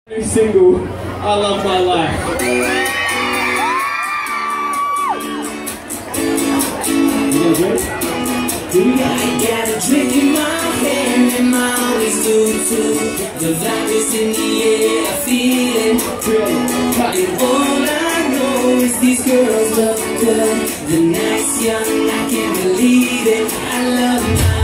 New single, I Love My Life. I got a drink in my hand and I always do too. The vibe is in the air, I feel it. And all I know is these girls look good. The night's young, I can't believe it. I love my